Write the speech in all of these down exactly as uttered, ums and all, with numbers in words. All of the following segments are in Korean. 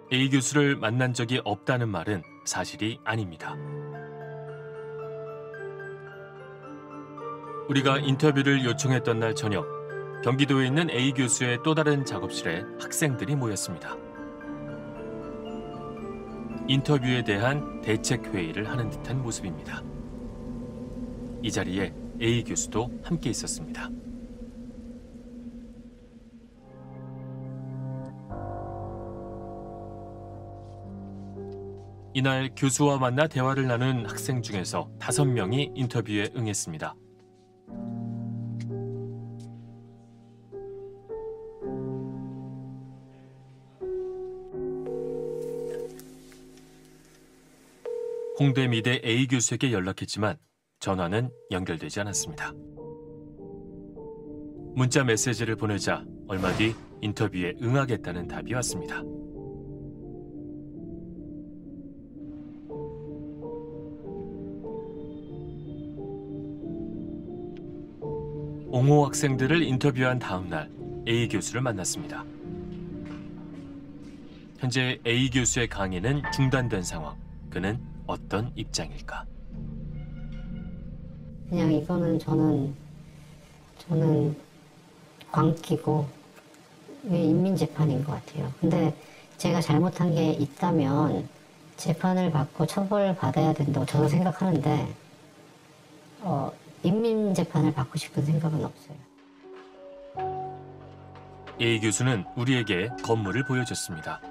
A 교수를 만난 적이 없다는 말은 사실이 아닙니다. 우리가 인터뷰를 요청했던 날 저녁, 경기도에 있는 A 교수의 또 다른 작업실에 학생들이 모였습니다. 인터뷰에 대한 대책 회의를 하는 듯한 모습입니다. 이 자리에 A 교수도 함께 있었습니다. 이날 교수와 만나 대화를 나눈 학생 중에서 다섯 명이 인터뷰에 응했습니다. 홍대 미대 A 교수에게 연락했지만 전화는 연결되지 않았습니다. 문자 메시지를 보내자 얼마 뒤 인터뷰에 응하겠다는 답이 왔습니다. 옹호 학생들을 인터뷰한 다음 날 A 교수를 만났습니다. 현재 A 교수의 강의는 중단된 상황. 그는 어떤 입장일까? 그냥 이거는 저는 저는 광기고 인민재판인 것 같아요. 근데 제가 잘못한 게 있다면 재판을 받고 처벌받아야 된다고 저도 생각하는데 어, 인민재판을 받고 싶은 생각은 없어요. A 교수는 우리에게 건물을 보여줬습니다.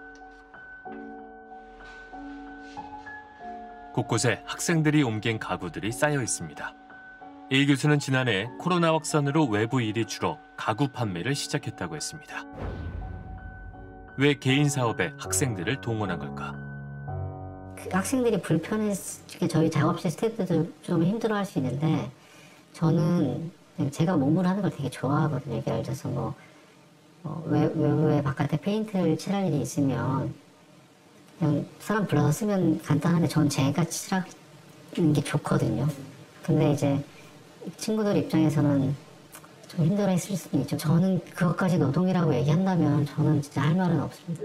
곳곳에 학생들이 옮긴 가구들이 쌓여 있습니다. A 교수는 지난해 코로나 확산으로 외부 일이 줄어 가구 판매를 시작했다고 했습니다. 왜 개인 사업에 학생들을 동원한 걸까? 그 학생들이 불편해서 저희 작업실 스태프들도 좀 힘들어할 수 있는데 저는 제가 몸으로 하는 걸 되게 좋아하거든요. 예를 들어서 뭐, 뭐 외, 외부에 바깥에 페인트를 칠할 일이 있으면 그냥 사람 불러서 쓰면 간단한데 전 제가 칠하는 게 좋거든요. 근데 이제 친구들 입장에서는 좀 힘들어했을 수도 있죠. 저는 그것까지 노동이라고 얘기한다면 저는 진짜 할 말은 없습니다.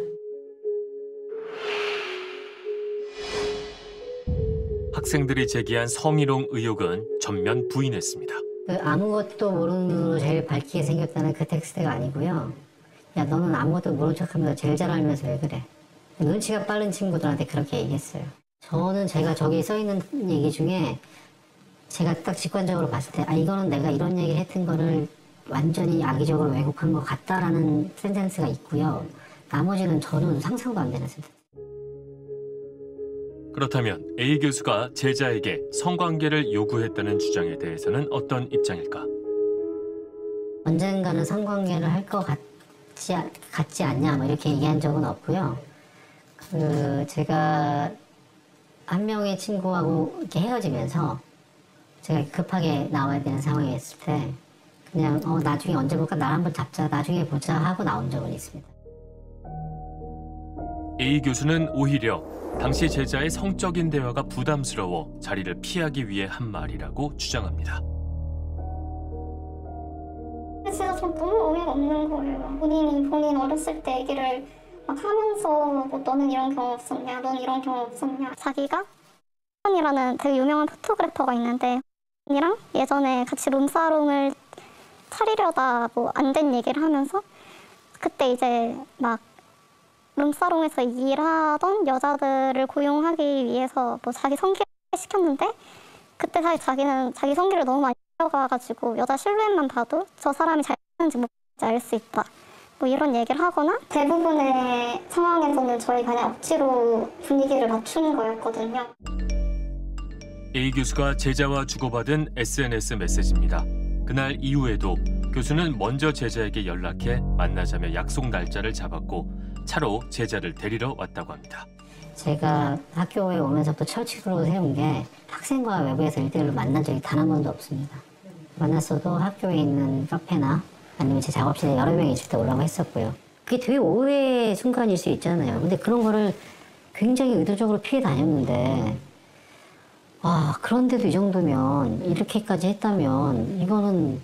학생들이 제기한 성희롱 의혹은 전면 부인했습니다. 그 아무것도 모르는 눈으로 제일 밝게 생겼다는 그 텍스트가 아니고요. 야, 너는 아무것도 모른 척하면서 제일 잘 알면서 왜 그래? 눈치가 빠른 친구들한테 그렇게 얘기했어요. 저는 제가 저기 써있는 얘기 중에 제가 딱 직관적으로 봤을 때 아, 이거는 내가 이런 얘기를 했던 거를 완전히 악의적으로 왜곡한 것 같다라는 센텐스가 있고요. 나머지는 저는 상상도 안 되는 센텐스. 그렇다면 A 교수가 제자에게 성관계를 요구했다는 주장에 대해서는 어떤 입장일까? 언젠가는 성관계를 할 것 같지, 같지 않냐 뭐 이렇게 얘기한 적은 없고요. 그 제가 한 명의 친구하고 이렇게 헤어지면서 제가 급하게 나와야 되는 상황이었을 때 그냥 어 나중에 언제 볼까 날 한번 잡자 나중에 보자 하고 나온 적은 있습니다. A 교수는 오히려 당시 제자의 성적인 대화가 부담스러워 자리를 피하기 위해 한 말이라고 주장합니다. 진짜 저 너무 어이가 없는 거예요. 본인이 본인 어렸을 때 얘기를 막 하면서 뭐 너는 이런 경험 없었냐, 넌 이런 경험 없었냐. 자기가 이라는 되게 유명한 포토그래퍼가 있는데 이랑 예전에 같이 룸사롱을 차리려다 뭐 안 된 얘기를 하면서 그때 이제 막 룸사롱에서 일하던 여자들을 고용하기 위해서 뭐 자기 성기를 시켰는데 그때 사실 자기는 자기 성기를 너무 많이 들어가가지고 여자 실루엣만 봐도 저 사람이 잘 하는지 못 알 수 있다. 뭐 이런 얘기를 하거나 대부분의 상황에서는 저희 그냥 억지로 분위기를 맞추는 거였거든요. A 교수가 제자와 주고받은 에스엔에스 메시지입니다. 그날 이후에도 교수는 먼저 제자에게 연락해 만나자며 약속 날짜를 잡았고 차로 제자를 데리러 왔다고 합니다. 제가 학교에 오면서부터 철칙으로 세운 게 학생과 외부에서 일대일로 만난 적이 단 한 번도 없습니다. 만났어도 학교에 있는 카페나 아니면 제 작업실에 여러 명이 있을 때 오라고 했었고요. 그게 되게 오해의 순간일 수 있잖아요. 근데 그런 거를 굉장히 의도적으로 피해 다녔는데 아 그런데도 이 정도면 이렇게까지 했다면 이거는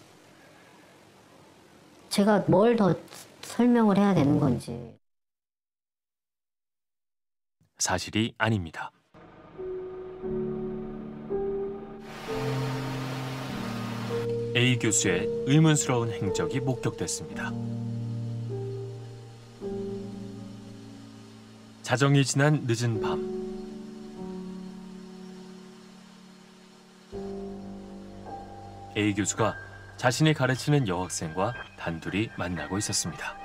제가 뭘 더 설명을 해야 되는 건지. 사실이 아닙니다. A 교수의 의문스러운 행적이 목격됐습니다. 자정이 지난 늦은 밤. A 교수가 자신이 가르치는 여학생과 단둘이 만나고 있었습니다.